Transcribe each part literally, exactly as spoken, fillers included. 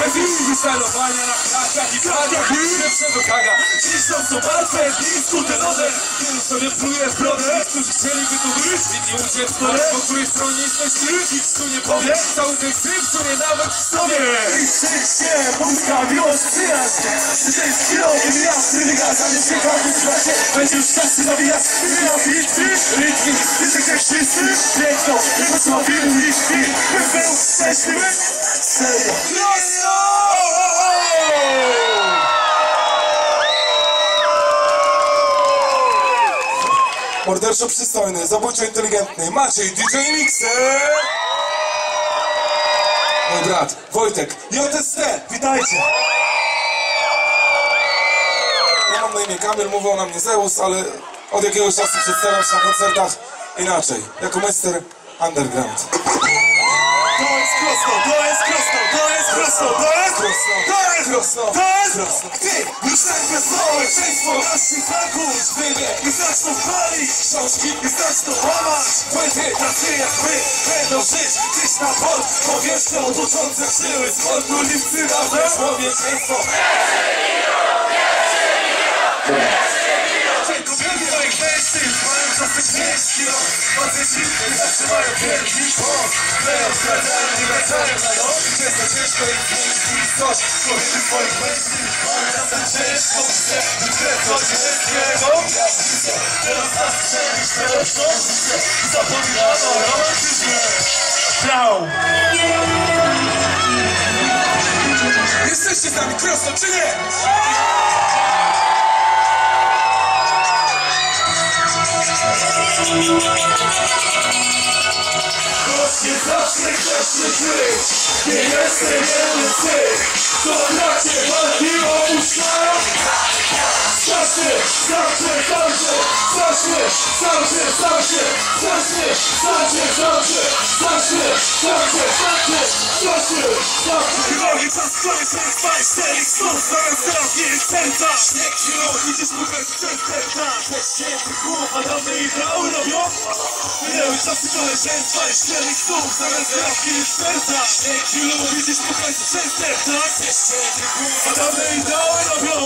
wizji wycelowania na krakach i krakach pierwszego kaga. Dziś są to martwe dni, skuterowe. Wielu sobie pluje w brodę, którzy chcieliby tu być. Inni uciec po po której stronie jesteś ty. Nikt tu nie powie, cały ten syf, co nie nawet w sobie. I szczęście, muzyka, miłość, przyjaźń. Czy to jest chwilowy jasny wygas, a nie ciekawy świecie. Będzie już czas się nawijać, wywijał bitwy, rytmi. Jesteście wszyscy, piękno, jego sławimy liczby. Bym był szczęśliwy, serio. Morderczo przystojny, zabójczo inteligentny Maciej D J Mixer. Mój brat Wojtek J S T, witajcie. Ja mam na imię Kamil, mówią na mnie Zeus, ale od jakiegoś czasu przedstawiam się na koncertach inaczej, jako mister Underground. To jest prosto, to jest prosto, to jest prosto, to jest prosto, to jest prosto, to jest prosto. Ty, już tak wesołe, często naszych znaków wywie, nie zaczną palić książki, nie zaczną łamać płyty, tacy jak my będą żyć gdzieś na pod powierzchnią, toczące żyły z mordu liwcy razem człowieczeństwo. Kobiety moich mężczyzn mają czasy ciężki los, faceci zawsze mają wielki głos. Leją sprawdzają, nie wracają na noc, często ciężko jest zmienić coś. Kobiety moich mężczyzn mają czasem ciężko, chcę coś wielkiego. Teraz nas strzelić lepszą, zapominano o romantyzmie. Ciao! Jesteście z nami prosto, czy nie? Choć nie zawsze chcesz się żyć, nie jestem jeden z tych, co w trakcie walki opuszczają. Strasznie, strasznie, strasznie, strasznie, strasznie, strasznie, strasznie, strasznie, strasznie, strasznie, strasznie, strasznie, strasznie, strasznie. Drogi czas, który się spać, cztery snów, zamiast trafić serca. Śnieg siłą, idziesz po prostu przez serca. Bez świętych głów, a dawne ideały robią. Minęły czasy koleżeństwa i cztery snów, zamiast trafić serca. Śnieg siłą, idziesz po prostu przez serca. Bez świętych głów, a dawne ideały robią.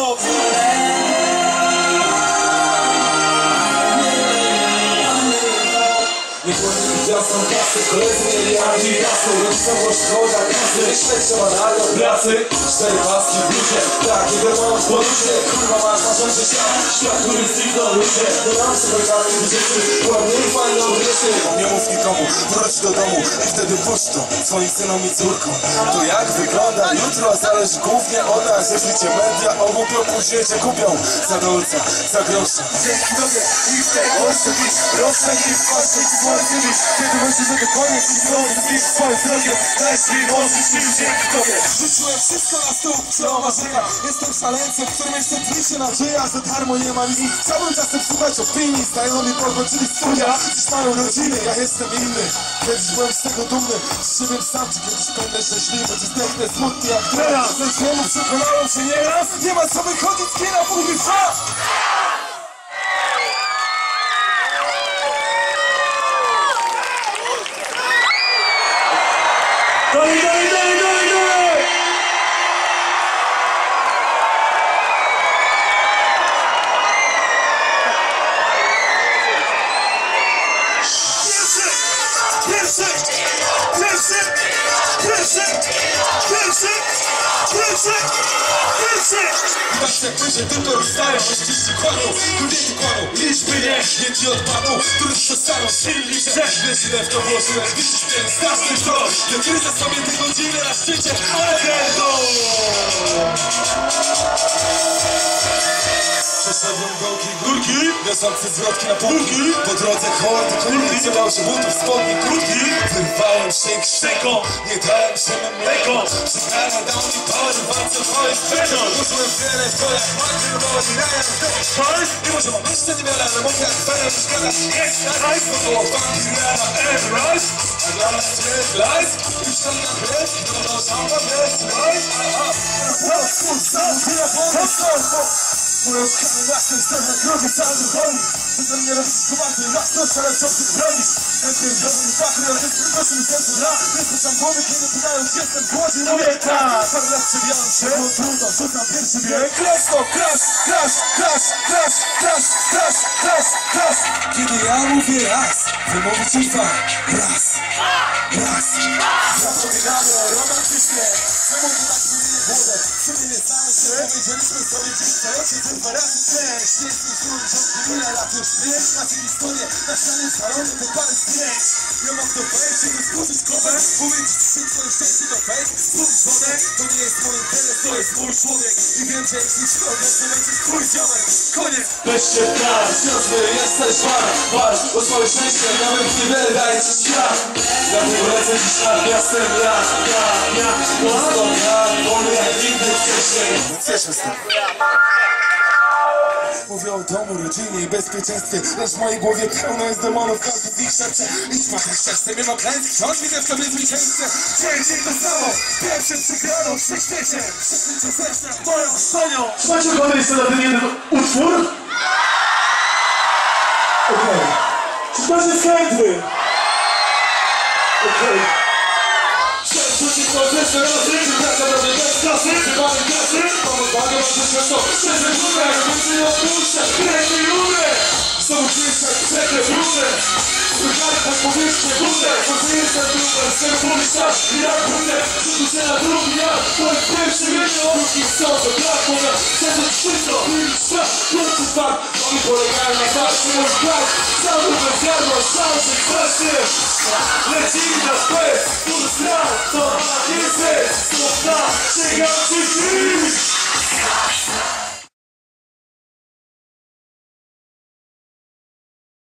Nie powinni wiosną kasy, koledzy mieli adidasy. Rodzicowość, woda, kasy, śledczowa na do pracy. Cztery paski w bluzie, tak, nie wiadomo po ludzie. Kurwa masz na rządzie świat, świat, który zniknął ludzie. Dodam sobie kamień do dzieci, ładnie i fajną wiecie. Nie mów nikomu, wróć do domu i wtedy puść to swoim synom i córkom. To jak wygląda jutro, zależy głównie od nas. Jeśli cię media ogłupią, później cię kupią za dolca, za grosza. Dzięki tobie i w tej Polsce dziś rozstrzegli w patrzę i słońce dziś. Kiedy myślisz, że to koniec i słońce dziś swoją drogę, daj mi możesz mi dzięki tobie. Rzuciłem wszystko na stół, czoło marzenia. Jestem szaleńcem, którym jeszcze tlisie nadzieja, że darmo nie ma nic. Chciałbym czasem słuchać opinii, znajomi podłączyli studia. Dziś mają rodziny, ja jestem inny. Kiedyś byłem z tego dumny, z siebie sam, czy kiedyś będę szczęśliwy, czy zdechnę smutny jak teraz. Lecz wielu przekonałem się nieraz, nie ma co wychodzić z kina, mówi fa! Dalej, dalej, dalej, dalej, dalej! Pierwszy, pierwszy, pierwszy, pierwszy, pierwszy, pierwszy, pierwszy! Patrzcie jak wyżej, tylko rozstają, mężczyźni kłamią, kobiety kłamią, liczby nie, dzieci odpadną, których przestaną silni się. Wiesz ile w to włożyłem, widzisz mnie, straszny to, nie gryzę sobie te godziny na szczycie, ale będą! Przeszedłem dołki górki, niosące zwrotki na półki. Po drodze hordy kulki, cebał się butów, spodni krótki. Wyrwałem szyk szczęką, nie dałem się na mleko. Przez karmę dał mi parę, walce twoje sprzężą. Użyłem wiele w kojach, magry, woli, rajan, zdech. Mimo, że mam jeszcze niewiele, ale mogę jak fajna przeszkadza. Jest na rajs, bo było funky, rana, and rise. A dla nas jest lies, już tam na krew, to to sama bez lies. Aha, aha, aha, aha, aha, aha, aha, aha, aha, Moją skalę jasnej strony na krowie cały dowolnik. Będę mnie robić komandy, jasność, ale co ty bronisz? Najpierw patriotyzm, proszę mi sercu na. Wysłucham głowy, kiedy pytają, gdzie jestem głodny. Mówię tak, parę lat przewijam się, bo trudno, rzucam pierwszy bieg. Crash to crash, crash, crash, crash, crash, crash, crash, crash. Kiedy ja mówię raz, wy mówicie dwa. Raz, raz. Zapominamy o romantyzmie. Czemu to tak zmieniły wodę? Kiedy nie znamy się, powiedzieliśmy sobie dziś, co się ten dwa razy trzech. Śmieszny film, ciągnie ile lat już wiesz. Macie historię, na ścianie salonie to parę zdjęć. Nie mam to wejść, żeby skrócić kopę. Powiedzieć ci twoje szczęście to fake. Spróć wodę, to nie jest mój interes, to jest mój człowiek. I wiem, że jeśli ci odnocę, będzie twój ziomek. Koniec. Weźcie tak, wiosny, jesteś pan. Walcz o swoje szczęście, nawet nie wydaje ci świat. Dlatego lecę dziś nad miastem, ja, ja, ja. Mocno, ja, wolny jak nigdy wcześniej. Cieszę się. Mówię o domu, rodzinie i bezpieczeństwie. Lecz w mojej głowie pełno jest demonów, każdy z nich szepcze. Idź ma ten szczęście, mimo klęsk, wciąż widzę w sobie zwycięzcę. Dzień, dzień to samo, pierwszy przegraną w wszechświecie. Wszechświecie serca, moją sonią. Słuchajcie, gotowi jeszcze na ten jeden utwór? Okej. Czy ktoś jest chętny? Okej. Rzucić to jeszcze raz, ryby, tak naprawdę bez klasy. Wybany klasy, pomóc bagę, mam coś to. Szczerze górę, więcej nie odpuszczę. Kręcę górę. Znowu czujesz jak przekre brudne. Wygrali tak powierzchnię górę. Bo ty jestem trudem, z tego pomyślać. I jak brudne, rzucił się na drugi jak. To jest pierwszy wiemy o drugim co. To brak moja, chcę wszystko. Świat, wielki fakt. Oni polegają na walce, mój brak. Cały bez jadła, szansy, kwestie. Lecimy na szpec, który stran. To ma nie jest, to zna, czekam ci